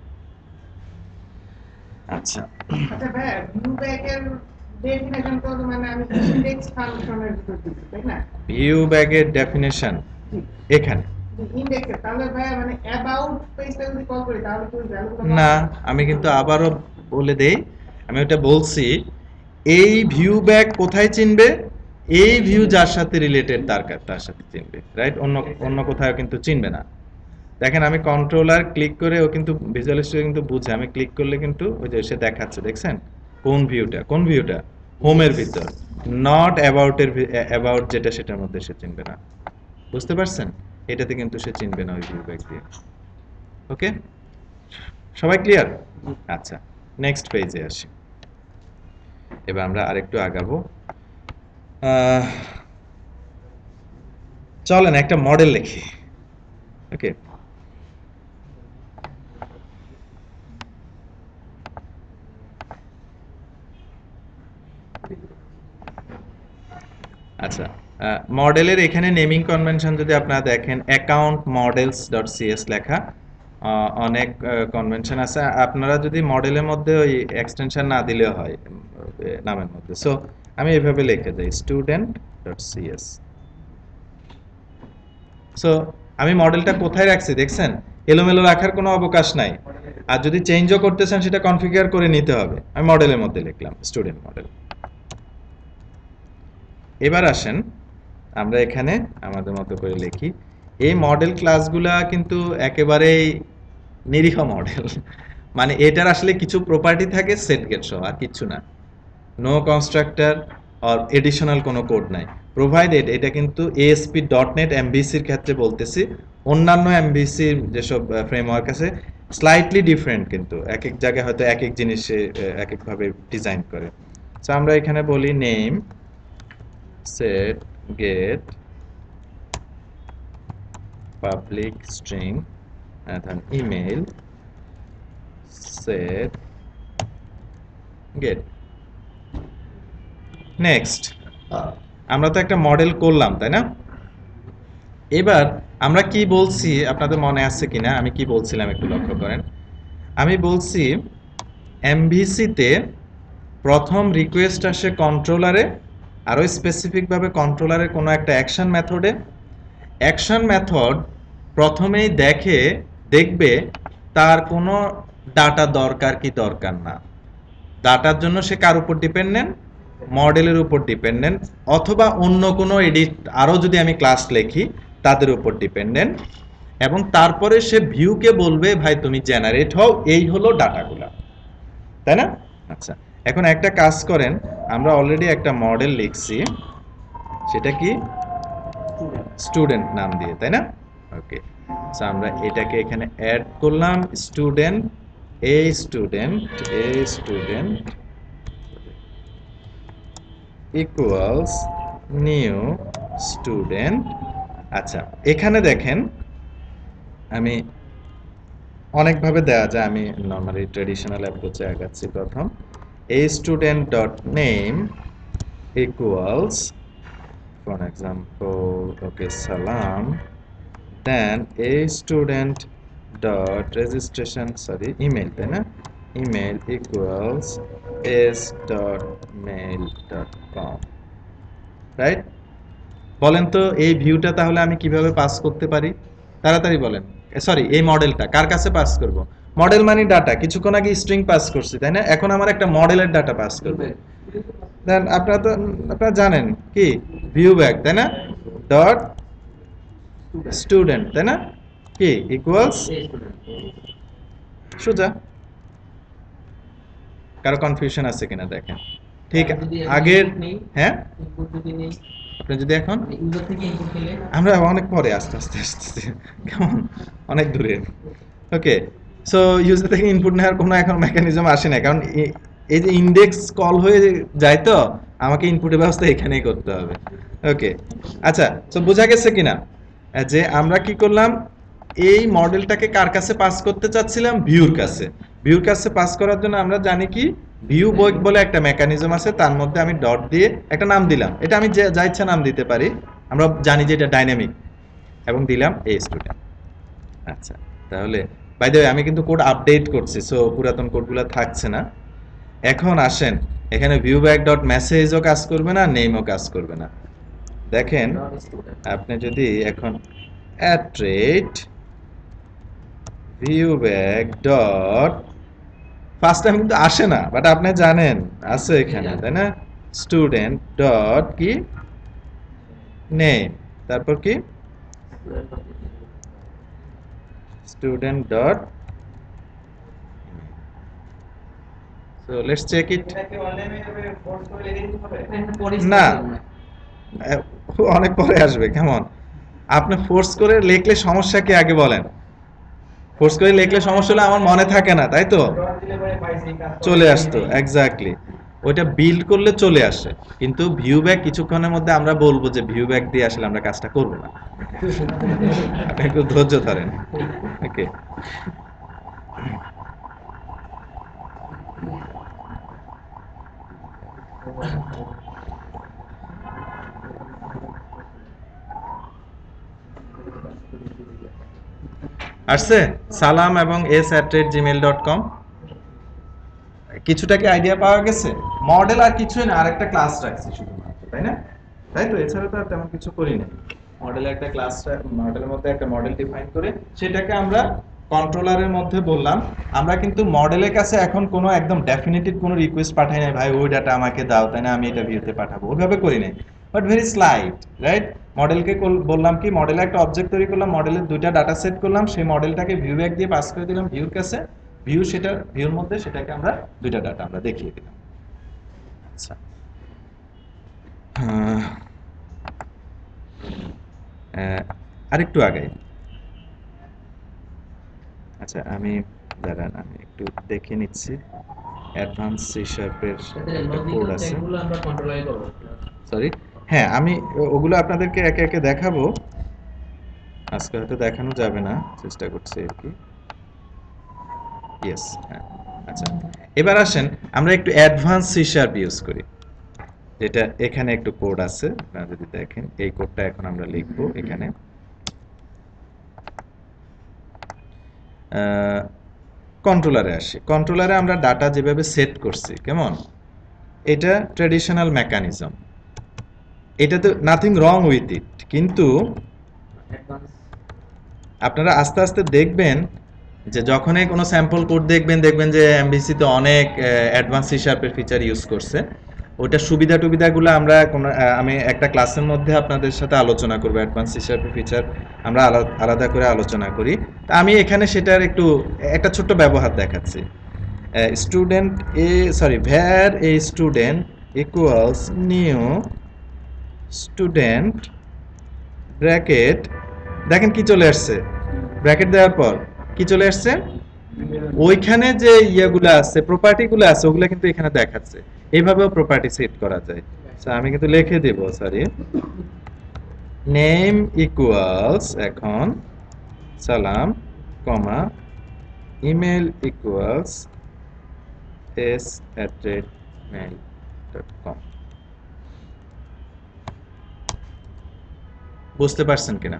আচ্ছা আচ্ছা ভাই, ভিউ ব্যাকের ডেফিনেশন তো মানে আমি ইনডেক্স ফাংশনের ভিতর দিচ্ছি, তাই না? ভিউ ব্যাকের ডেফিনেশন এখানে ইনডেক্সে, তাহলে ভাই মানে অ্যাবাউট পেজটা যদি কল করি তাহলে তো ভ্যালুটা না, আমি কিন্তু আবারও বলে দেই, আমি ওটা বলছি এই ভিউ ব্যাক কোথায় চিনবে, এই ভিউ যার সাথে রিলেটেড তার সাথে চিনবে, রাইট? অন্য কোথাও কিন্তু চিনবে না। দেখেন আমি কন্ট্রোলার ক্লিক করে, ও কিন্তু ভিজুয়াল স্টুডিও কিন্তু বুঝে, আমি ক্লিক করলে কিন্তু ওই যে সে দেখাচ্ছে, দেখছেন কোন ভিউটা হোমের ভিতর, নট অ্যাবাউট যেটা সেটার মধ্যে সে চিনবে না। বুঝতে পারছেন? এটাতে কিন্তু সে চিনবে না ওই ভিউ ব্যাক দিয়ে। ওকে, সবাই ক্লিয়ার? আচ্ছা, নেক্সট পেজে আসি। এবার আমরা আরেকটু আগাবো। চলেন একটা মডেল লিখি। ওকে, আচ্ছা, মডেলের এখানে নেমিং কনভেনশন যদি আপনারা দেখেন অ্যাকাউন্ট মডেলস ডট সিএস লেখা, অনেক কনভেনশন আছে। আপনারা যদি মডেলের মধ্যে ওই এক্সটেনশন না দিলেও হয় নামের মধ্যে, সো আমি এভাবে লিখে দেই স্টুডেন্ট ডট সিএস। সো আমি মডেলটা কোথায় রাখছি দেখছেন, এলোমেলো রাখার কোনো অবকাশ নাই, আর যদি চেঞ্জও করতে চান সেটা কনফিগার করে নিতে হবে। আমি মডেলের মধ্যে লিখলাম স্টুডেন্ট মডেল। এবার আসেন আমরা এখানে আমাদের মতো করে লিখি। এই মডেল ক্লাসগুলা কিন্তু একেবারেই নিরীহ মডেল, মানে এটার আসলে কিছু প্রপার্টি থাকে সেট গেট সহ, আর কিছু না। নো কনস্ট্রাক্টর আর এডিশনাল কোনো কোড নাই প্রোভাইডেড। এটা কিন্তু ASP.NET MVC এর ক্ষেত্রে বলতেছি, অন্যান্য MVC যেসব ফ্রেমওয়ার্ক আছে স্লাইটলি ডিফারেন্ট, কিন্তু এক এক জায়গায় হয়তো এক এক জিনিসে এক একভাবে ডিজাইন করে। সো আমরা এখানে বলি name set get public string and then email set get next। আমরা তো একটা মডেল করলাম, তাই না? এবার আমরা কি বলছি আপনাদের মনে আছে কিনা, আমি কি বলছিলাম একটু লক্ষ্য করেন। আমি বলছি MVC তে প্রথম রিকোয়েস্ট আসে কন্ট্রোলারে, আরো স্পেসিফিক ভাবে কন্ট্রোলারের কোনো একটা অ্যাকশন মেথডে। অ্যাকশন মেথড প্রথমেই দেখবে তার কোনো ডাটা দরকার কি দরকার না। ডাটার জন্য সে কার উপর ডিপেন্ডেন্ট, মডেলের উপর ডিপেন্ডেন্ট, অথবা অন্য কোনো আরো যদি আমি ক্লাস লিখি তাদের উপর ডিপেন্ডেন্ট, এবং তারপরে সে ভিউকে বলবে ভাই তুমি জেনারেট হও, এই হলো ডাটাগুলা, তাই না? আচ্ছা, এখন একটা কাজ করেন, আমরা অলরেডি একটা মডেল লিখছি, সেটা কি স্টুডেন্ট নাম দিয়ে, তাই না? ওকে, সো আমরা এটাকে এখানে অ্যাড করলাম, student student equals new student. আচ্ছা, এখানে দেখেন আমি অনেকভাবে দেওয়া যায়, আমি নর্মালি ট্রেডিশনাল অ্যাপ্রোচে আগাচ্ছি। প্রথম a student dot name equals, for example, okay, salam, then a student dot registration, sorry, email, তাই না? email equals s dot mail dot com, right? বলেন তো এই ভিউটা তাহলে আমি কিভাবে পাস করতে পারি? তাড়াতাড়ি বলেন। সরি, এই মডেলটা কার কাছে পাস করব? মডেল মানে ডাটা, কিছুক্ষণ আগে স্ট্রিং পাস করছি, তাই না? এখন আমার একটা মডেলের ডাটা পাস করব। দেন আপনারা জানেন কি ভিউ ব্যাক, তাই না? ডট স্টুডেন্ট, তাই না? কি ইকুয়ালস, সোজা। কারো কনফিউশন আছে কিনা দেখেন। ঠিক আগের, হ্যাঁ আপনি যদি এখন আমরা অনেক পরে আস্তে আস্তে আস্তে কেমন অনেক দূরে। ওকে, সো ইউজার থেকে ইনপুট নেওয়ার কোনো এখন মেকানিজম আসে না, কারণ এই যে ইন্ডেক্স কল হয়ে যায়, তো আমাকে ইনপুটের ব্যবস্থা এখানেই করতে হবে। ওকে, আচ্ছা, সো বোঝা গেছে কিনা যে আমরা কি করলাম? এই মডেলটাকে কার কাছে পাস করতে চাচ্ছিলাম? ভিউর কাছে। ভিউর কাছে পাস করার জন্য আমরা জানি কি ভিউ বয়েক বলে একটা মেকানিজম আছে, তার মধ্যে আমি ডট দিয়ে একটা নাম দিলাম। এটা আমি যা ইচ্ছা নাম দিতে পারি, আমরা জানি যে এটা ডাইনামিক, এবং দিলাম এ স্টুডেন্ট। আচ্ছা, তাহলে বাই দ্য ওয়ে আমি কিন্তু কোড আপডেট করছি, সো পুরাতন কোডগুলো থাকছে না। এখন আসেন, এখানে ভিউ ব্যাক ডট মেসেজও কাজ করবে না, নেমও কাজ করবে না। দেখেন আপনি যদি এখন অ্যাট্রেট view back dot, first time কিন্তু আসে না, বাট আপনি জানেন আছে এখানে, তাই না? স্টুডেন্ট ডট কি নেম, তারপর কি student dot, so let's check it. এটাকে অনলাইনে ফোর্স করে লিখে দিতে হবে না, অনেক পরে আসবে। কেমন আপনি ফোর্স করে লিখলে সমস্যা কি আগে বলেন? ফোর্স করে লিখলে সমস্যা হলে আমার মনে থাকে না, তাই তো? ডট দিলে পরে পাইছি কাজ চলে আসতো, এক্স্যাক্টলি। ওইটা বিল্ড করলে চলে আসে, কিন্তু ভিউ ব্যাক কিছুক্ষণের মধ্যে আমরা বলবো যে ভিউ ব্যাক দিয়ে আসলে আমরা কাজটা করব না। আপনি একটু ধৈর্য ধরেন। ওকে, আসছে সালাম এবং s@gmail.com। কিছুটা কি আইডিয়া পাওয়া গেছে? মডেল আর কিছুই না, আরেকটা ক্লাস রাখছি শুধুমাত্র, তাই না? তাই তো, এছাড়া তো আর তেমন কিছু করি না। মডেলে একটা ক্লাস, মডেলের মধ্যে একটা মডেল ডিফাইন করে সেটাকে আমরা কন্ট্রোলারের মধ্যে বললাম। আমরা কিন্তু মডেলের কাছে এখন কোনো একদম ডেফিনিটিভ কোনো রিকোয়েস্ট পাঠাই নাই, ভাই ওই ডাটা আমাকে দাও, তাই না, আমি এটা ভিউতে পাঠাবো, ওইভাবে করি নাই, বাট ভেরি স্লাইট, রাইট? মডেলকে বললাম কি, মডেলে একটা অবজেক্ট তৈরি করলাম, মডেলের দুইটা ডাটা সেট করলাম, সেই মডেলটাকে ভিউ ব্যাক দিয়ে পাস করে দিলাম ভিউর কাছে। ভিউ, সেটা ভিউর মধ্যে সেটাকে আমরা দুইটা ডাটা আমরা দেখিয়ে দিলাম। আচ্ছা, আরেকটু আগে, আচ্ছা আমি দাঁড়ান, আমি একটু দেখে নিচ্ছি। অ্যাডভান্স সি শার্পের কোড আছে, সরি, হ্যাঁ আমি ওগুলো আপনাদেরকে একে একে দেখাবো। আজকে হয়তো দেখানো যাবে না, চেষ্টা করছি আর কি। ইয়েস, হ্যাঁ। আচ্ছা, এবার আসেন আমরা একটু অ্যাডভান্স সি শার্প ইউজ করি, যেটা এখানে একটু কোড আছে, আপনারা যদি দেখেন এই কোডটা এখন আমরা লিখব এখানে। কন্ট্রোলারে আসি, কন্ট্রোলারে আমরা ডাটা যেভাবে সেট করছি, কেমন, এটা ট্র্যাডিশনাল মেকানিজম, এটা তো নাথিং রং উইথ ইট, কিন্তু আপনারা আস্তে আস্তে দেখবেন যে যখনই কোনো স্যাম্পল কোড দেখবেন যে এমভিসি তে অনেক অ্যাডভান্স সি শার্পের ফিচার ইউজ করছে। ওইটা সুবিধাগুলো আমরা আমি একটা ক্লাসের মধ্যে আপনাদের সাথে আলোচনা করব, অ্যাডভান্স সি শার্পের ফিচার আমরা আলাদা করে আলোচনা করি। তা আমি এখানে সেটার একটা ছোট্ট ব্যবহার দেখাচ্ছি। Student var a student equals new student bracket, দেখেন কি চলে আসছে, ব্র্যাকেট দেওয়ার পর কি চলে আসছে, ওইখানে যে ইয়েগুলো আছে প্রপার্টিগুলো আছে ওগুলো কিন্তু এখানে দেখাচ্ছে। এইভাবেও প্রপার্টি সেট করা যায়। So, আমি কিন্তু লিখে দেব, সরি, নেম ইকুয়ালস এখন সালাম কমা ইমেল ইকুয়ালস s@mail.com। বুঝতে পারছেন কিনা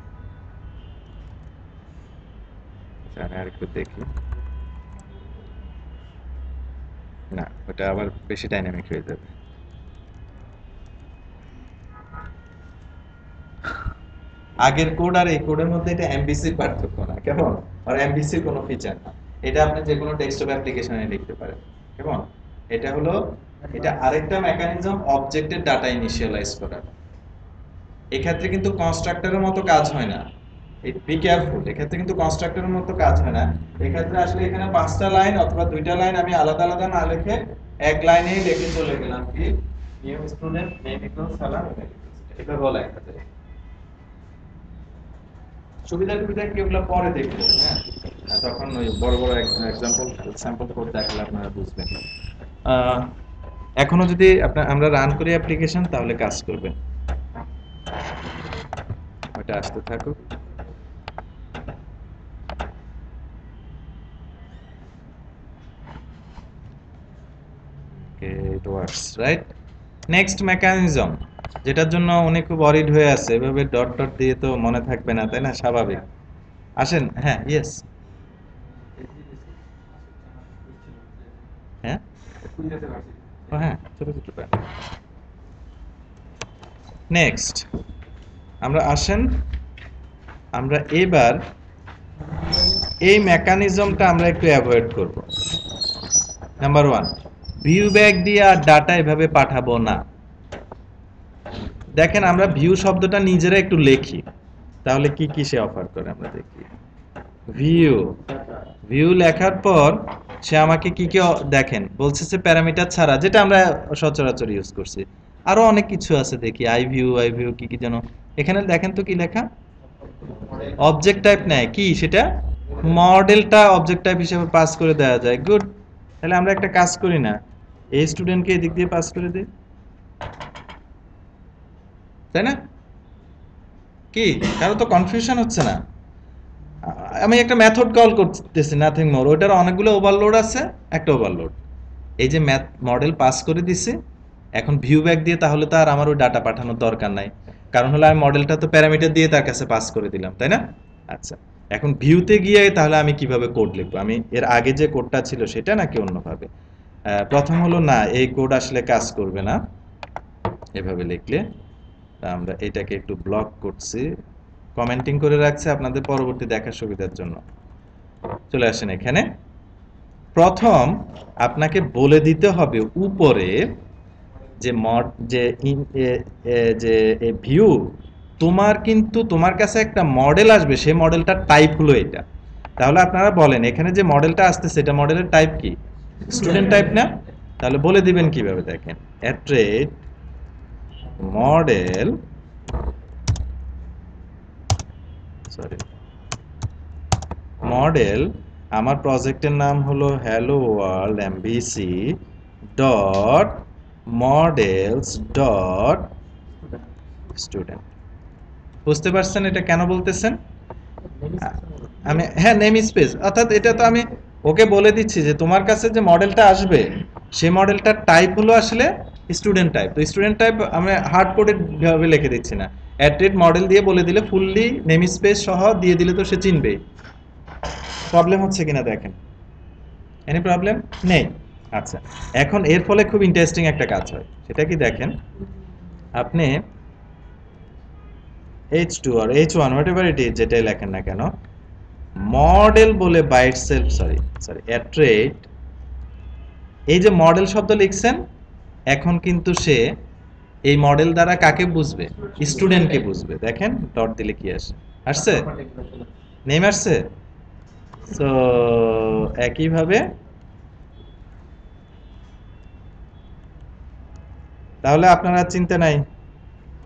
আমি আরেকটু দেখি, না ওটা আবার বেশি ডাইনামিক হয়ে যাবে। আগের কোড আর এই কোডের মধ্যে এটা এমভিসির পার্থক্য না, কেমন, আর এমভিসির কোনো ফিচার না। এটা আপনি যে কোনো ডেস্কটপ অ্যাপ্লিকেশনে লিখতে পারেন, কেমন। এটা হলো, এটা আরেকটা মেকানিজম অবজেক্টের ডাটা ইনিশিয়ালাইজ করার। এক্ষেত্রে কিন্তু কনস্ট্রাক্টরের মতো কাজ হয় না, বি কেয়ারফুল, এক্ষেত্রে কিন্তু কনস্ট্রাক্টরের মতো কাজ হয় না। এক্ষেত্রে আসলে এখানে 5টা লাইন অথবা 2টা লাইন আমি আলাদা আলাদা না লিখে এক লাইনেই লিখে চলে গেলাম কি নিউ স্টুডেন্ট নেম ইকুয়ালস সালাম, এটা হলো লেখা যায়। সুবিধা সুবিধা কি ওগুলো পরে দেখবো, হ্যাঁ, তখন ওই বড় বড় এক্সাম্পল স্যাম্পল কোড দেখলে আপনারা বুঝবেন। এখনো যদি আমরা রান করি অ্যাপ্লিকেশন তাহলে কাজ করবেন, ওটা আসতে থাকুক। It works, right? Next mechanism, যেটার জন্য উনি খুব অরিড হয়ে আছে, এভাবে ডট ডট দিয়ে তো মনে থাকবে না, তাই না, স্বাভাবিক। আসেন, হ্যাঁ, ইয়েস, হ্যাঁ, হ্যাঁ, ছোট ছোট প্যান। নেক্সট আমরা আসেন, আমরা এবার এই মেকানিজমটা আমরা একটু অ্যাভয়েড করব। নাম্বার 1, ভিউ ব্যাক দিয়ে আর ডাটা এভাবে পাঠাবো না। দেখেন আমরা ভিউ শব্দটা নিজেরা একটু লিখি, তাহলে কি কি সে অফার করে আমরা দেখি। ভিউ, ভিউ লেখার পর সে আমাকে কি কি দেখেন বলছে, সে প্যারামিটার ছাড়া, যেটা আমরা সচরাচর ইউজ করছি। আরো অনেক কিছু আছে, দেখি আই ভিউ কি কি যেন, এখানে দেখেন তো কি লেখা, অবজেক্ট টাইপ নেয় কি সেটা, মডেলটা অবজেক্ট টাইপ হিসেবে পাস করে দেওয়া যায়। গুড, তাহলে আমরা একটা কাজ করি না, এই স্টুডেন্টকে এদিক দিয়ে পাস করে দিই, তাই না, কি কারো তো কনফিউশন হচ্ছে না। আমি একটা মেথড কল করতেছি, নাথিং মোর, ওটার অনেকগুলো ওভারলোড আছে, একটা ওভারলোড, এই যে ম্যাথ মডেল পাস করে দিছি, এখন ভিউ ব্যাক দিয়ে তাহলে তো আর আমার ওই ডাটা পাঠানোর দরকার নাই, কারণ হলো আমি মডেলটা তো প্যারামিটার দিয়ে তার কাছে পাস করে দিলাম, তাই না। আচ্ছা, এখন ভিউতে গিয়ে তাহলে আমি কিভাবে কোড লিখবো, আমি এর আগে যে কোডটা ছিল সেটা নাকি অন্যভাবে। প্রথম হলো না, এই কোড আসলে কাজ করবে না এভাবে লিখলে। আমরা এটাকে একটু ব্লক করছি, কমেন্টিং করে রাখছি আপনাদের পরবর্তী দেখার সুবিধার জন্য। চলে আসেন এখানে, প্রথম আপনাকে বলে দিতে হবে উপরে যে যে ভিউ, তোমার কিন্তু তোমার কাছে একটা মডেল আসবে, সেই মডেলটার টাইপ হলো এটা। তাহলে আপনারা বলেন এখানে যে মডেলটা আসতেছে এটা মডেলের টাইপ কি, স্টুডেন্ট টাইপ না। তাহলে বলে দিবেন কিভাবে, দেখেন অ্যাট্রেট মডেল, সরি, মডেল, আমার প্রজেক্টের নাম হলো hello world MVC dot models dot student. বুঝতে পারছেন এটা কেন বলতেছেন, আমি হ্যাঁ নেম স্পেস, অর্থাৎ এটা তো আমি ওকে বলে দিচ্ছি যে তোমার কাছে যে মডেলটা আসবে সেই মডেলটার টাইপ হলো আসলে স্টুডেন্ট টাইপ। তো স্টুডেন্ট টাইপ আমি হার্ড কোডেড ভাবে লিখে দিচ্ছি না, অ্যাট্রেট মডেল দিয়ে বলে দিলে, ফুললি নেম স্পেস সহ দিয়ে দিলে তো সে চিনবেই। প্রবলেম হচ্ছে কিনা দেখেন, এনি প্রবলেম নেই। আচ্ছা, এখন এর ফলে খুব ইন্টারেস্টিং একটা কাজ হয়, সেটা কি দেখেন, আপনি H2 or H1 whatever it is যেটাই লেখেন না কেন, মডেল বলে বাই ইটসেলফ, সরি অ্যাট্রেট, এই যে মডেল শব্দ লিখছেন, এখন কিন্তু সে এই মডেল দ্বারা কাকে বুঝবে, স্টুডেন্টকে বুঝবে। দেখেন ডট দিলে কি আসে, আসছে, নেম আসছে। সো একইভাবে তাহলে আপনারা চিন্তা নাই,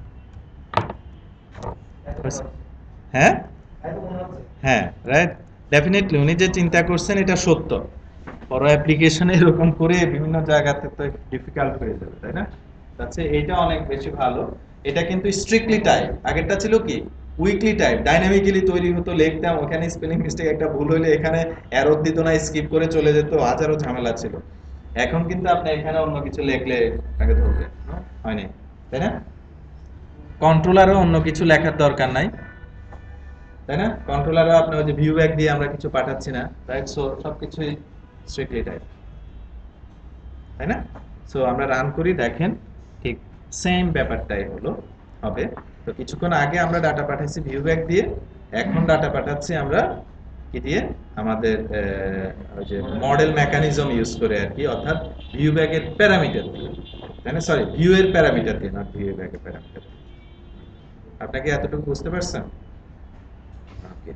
হ্যাঁ তাই তো মনে হচ্ছে। হ্যাঁ রাইট, ডেফিনেটলি উনি যে চিন্তা করছেন এটা সত্য। বড় অ্যাপ্লিকেশনে এরকম করে বিভিন্ন জায়গাতে তো ডিফিকাল্ট হয়ে যাবে, তাই না? তাছে এইটা অনেক বেশি ভালো। এটা কিন্তু স্ট্রিক্টলি টাইপ, আগেরটা ছিল কি উইকলি টাইপ, ডাইনামিক্যালি তৈরি হতো, লিখতাম, ওখানে স্পেলিং মিস্টেক একটা ভুল হইলে এখানে এরর দিত না, স্কিপ করে চলে যেত, হাজারো ঝামেলা ছিল। এখন কিন্তু আপনি এখানে অন্য কিছু লিখলে আপনাকে ধরবে, হয়নি, তাই না? কন্ট্রোলারও অন্য কিছু লেখার দরকার নাই, তাই না? কন্ট্রোলারও আপনি ওই যে ভিউ ব্যাক দিয়ে আমরা কিছু পাঠাচ্ছি না, রাইট? সো সবকিছুই স্ট্রিক্টলি টাইপ, তাই না? সো আমরা রান করি, দেখেন ঠিক সেম ব্যাপারটাই হলো, হবে। তো কিছুক্ষণ আগে আমরা ডাটা পাঠাইছি ভিউ ব্যাক দিয়ে, এখন ডাটা পাঠাচ্ছি আমরা কি দিয়ে, আমাদের ওই যে মডেল মেকানিজম ইউজ করে আর কি, অর্থাৎ ভিউ ব্যাকের প্যারামিটার দিয়ে, তাই না? সরি, ভিউ এর প্যারামিটার দিয়ে, নট ভিউ ব্যাকের প্যারামিটার দিয়ে। আপনাকে এতটুকু বুঝতে পারছেন? ওকে,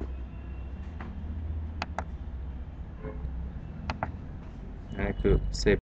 একটু সেভ